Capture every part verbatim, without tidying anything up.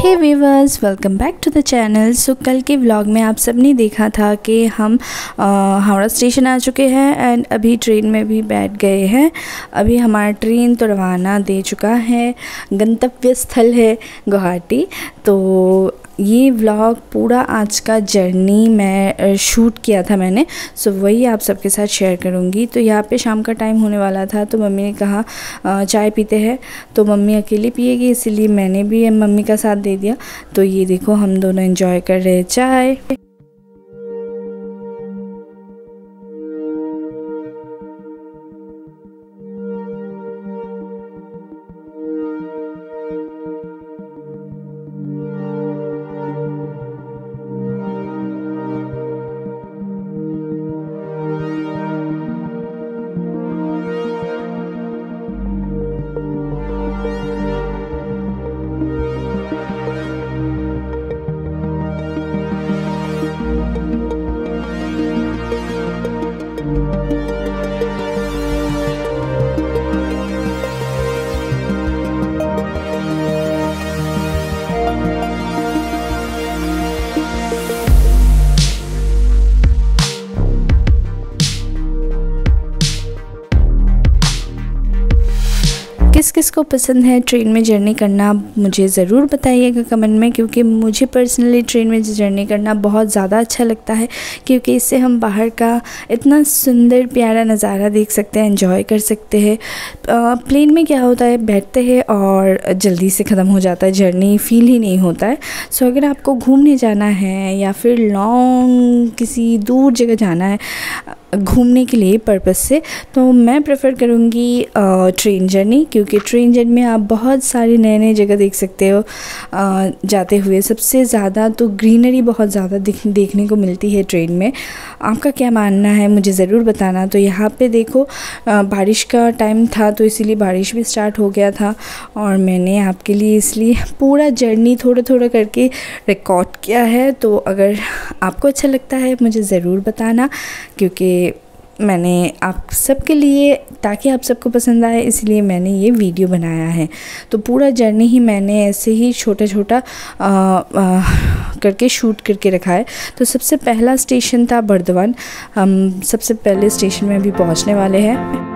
Hey viewers, welcome back to the channel. So कल के vlog में आप सब ने देखा था कि हम हावड़ा स्टेशन आ चुके हैं एंड अभी ट्रेन में भी बैठ गए हैं। अभी हमारा ट्रेन तो रवाना दे चुका है, गंतव्य स्थल है गुवाहाटी। तो ये व्लॉग पूरा आज का जर्नी मैं शूट किया था मैंने, सो वही आप सबके साथ शेयर करूँगी। तो यहाँ पे शाम का टाइम होने वाला था, तो मम्मी ने कहा चाय पीते हैं, तो मम्मी अकेली पिएगी, इसीलिए मैंने भी मम्मी का साथ दे दिया। तो ये देखो हम दोनों एंजॉय कर रहे हैं चाय। किस किस को पसंद है ट्रेन में जर्नी करना, मुझे ज़रूर बताइएगा कमेंट में, क्योंकि मुझे पर्सनली ट्रेन में जर्नी करना बहुत ज़्यादा अच्छा लगता है, क्योंकि इससे हम बाहर का इतना सुंदर प्यारा नज़ारा देख सकते हैं, एंजॉय कर सकते हैं। प्लेन में क्या होता है, बैठते हैं और जल्दी से ख़त्म हो जाता है, जर्नी फील ही नहीं होता है। सो अगर आपको घूमने जाना है या फिर लॉन्ग किसी दूर जगह जाना है घूमने के लिए पर्पस से, तो मैं प्रेफर करूँगी ट्रेन जर्नी, क्योंकि ट्रेन जर्नी में आप बहुत सारी नए नए जगह देख सकते हो आ, जाते हुए। सबसे ज़्यादा तो ग्रीनरी बहुत ज़्यादा देखने को मिलती है ट्रेन में। आपका क्या मानना है मुझे ज़रूर बताना। तो यहाँ पे देखो आ, बारिश का टाइम था, तो इसीलिए बारिश भी स्टार्ट हो गया था और मैंने आपके लिए इसलिए पूरा जर्नी थोड़ा थोड़ा करके रिकॉर्ड किया है। तो अगर आपको अच्छा लगता है मुझे ज़रूर बताना, क्योंकि मैंने आप सबके लिए, ताकि आप सबको पसंद आए, इसलिए मैंने ये वीडियो बनाया है। तो पूरा जर्नी ही मैंने ऐसे ही छोटा छोटा करके शूट करके रखा है। तो सबसे पहला स्टेशन था बर्दवान। हम सबसे पहले स्टेशन में अभी पहुंचने वाले हैं।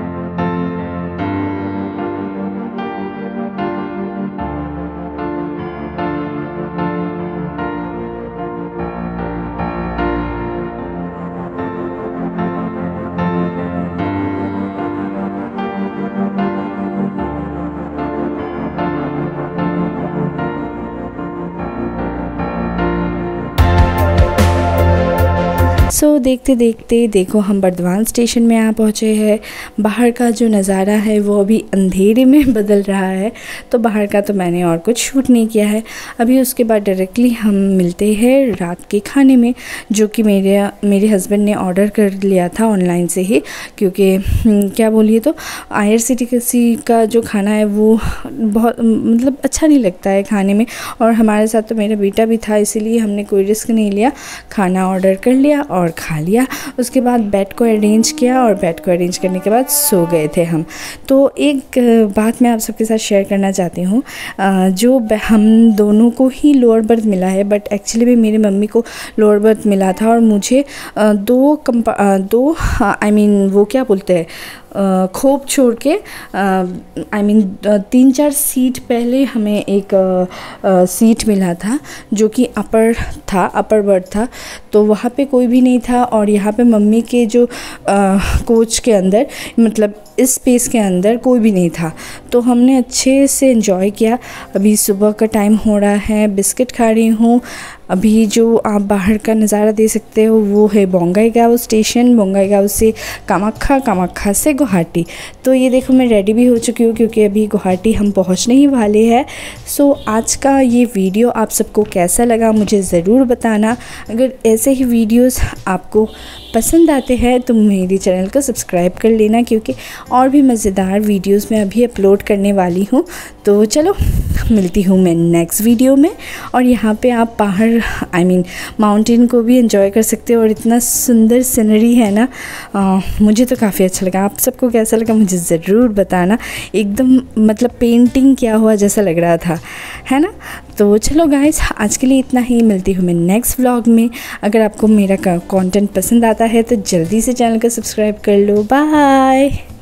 सो so, देखते देखते देखो हम बर्दवान स्टेशन में आ पहुँचे हैं। बाहर का जो नज़ारा है वो अभी अंधेरे में बदल रहा है, तो बाहर का तो मैंने और कुछ शूट नहीं किया है। अभी उसके बाद डायरेक्टली हम मिलते हैं रात के खाने में, जो कि मेरे मेरे हस्बैंड ने ऑर्डर कर लिया था ऑनलाइन से ही, क्योंकि क्या बोलिए तो I R C T C का जो खाना है वो बहुत मतलब अच्छा नहीं लगता है खाने में, और हमारे साथ तो मेरा बेटा भी था, इसीलिए हमने कोई रिस्क नहीं लिया, खाना ऑर्डर कर लिया और खा लिया। उसके बाद बेड को अरेंज किया और बेड को अरेंज करने के बाद सो गए थे हम। तो एक बात मैं आप सबके साथ शेयर करना चाहती हूँ, जो हम दोनों को ही लोअर बर्थ मिला है, बट एक्चुअली में मेरी मम्मी को लोअर बर्थ मिला था, और मुझे दो कंपा दो आई मीन वो क्या बोलते हैं खोप छोड़ के आई मीन तीन चार सीट पहले हमें एक आ, आ, सीट मिला था, जो कि अपर था, अपर बर्थ था। तो वहाँ पे कोई भी नहीं था, और यहाँ पे मम्मी के जो आ, कोच के अंदर, मतलब इस स्पेस के अंदर कोई भी नहीं था। तो हमने अच्छे से एंजॉय किया। अभी सुबह का टाइम हो रहा है, बिस्किट खा रही हूँ। अभी जो आप बाहर का नज़ारा दे सकते हो वो है बोंगाईगांव स्टेशन, बोंगाईगांव से कामाख्या, कामाख्या से गुवाहाटी। तो ये देखो मैं रेडी भी हो चुकी हूँ, क्योंकि अभी गुवाहाटी हम पहुँचने ही वाले हैं। सो आज का ये वीडियो आप सबको कैसा लगा मुझे ज़रूर बताना। अगर ऐसे ही वीडियोस आपको पसंद आते हैं तो मेरे चैनल को सब्सक्राइब कर लेना, क्योंकि और भी मज़ेदार वीडियोस मैं अभी अपलोड करने वाली हूँ। तो चलो मिलती हूँ मैं नेक्स्ट वीडियो में। और यहाँ पे आप पहाड़ आई मीन माउंटेन को भी एंजॉय कर सकते हो, और इतना सुंदर सीनरी है ना, आ, मुझे तो काफ़ी अच्छा लगा। आप सबको कैसा लगा मुझे ज़रूर बताना। एकदम मतलब पेंटिंग किया हुआ जैसा लग रहा था, है ना। तो चलो गाइस, आज के लिए इतना ही। मिलती हूँ मैं नेक्स्ट व्लॉग में। अगर आपको मेरा कंटेंट पसंद आता है तो जल्दी से चैनल को सब्सक्राइब कर लो। बाय।